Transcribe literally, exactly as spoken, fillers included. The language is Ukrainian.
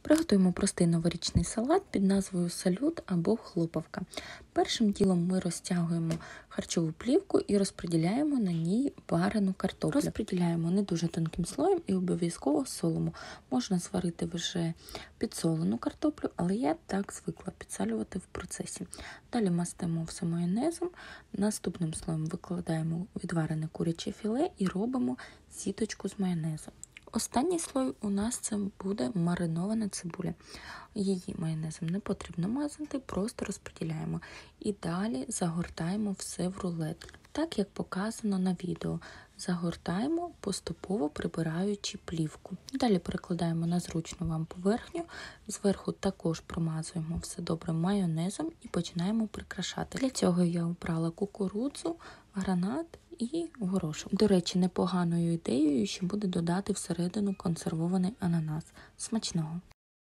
Приготуємо простий новорічний салат під назвою салют або хлопавка. Першим ділом ми розтягуємо харчову плівку і розподіляємо на ній варену картоплю. Розподіляємо не дуже тонким слоєм і обов'язково солимо. Можна зварити вже підсолену картоплю, але я так звикла підсолювати в процесі. Далі мастимо все майонезом, наступним слоєм викладаємо відварене куряче філе і робимо сіточку з майонезу. Останній слой у нас це буде маринована цибуля. Її майонезом не потрібно мазати, просто розподіляємо. І далі загортаємо все в рулет. Так, як показано на відео. Загортаємо, поступово прибираючи плівку. Далі перекладаємо на зручну вам поверхню. Зверху також промазуємо все добре майонезом і починаємо прикрашати. Для цього я обрала кукурудзу, гранат і горошок. До речі, непоганою ідеєю ще буде додати всередину консервований ананас. Смачного!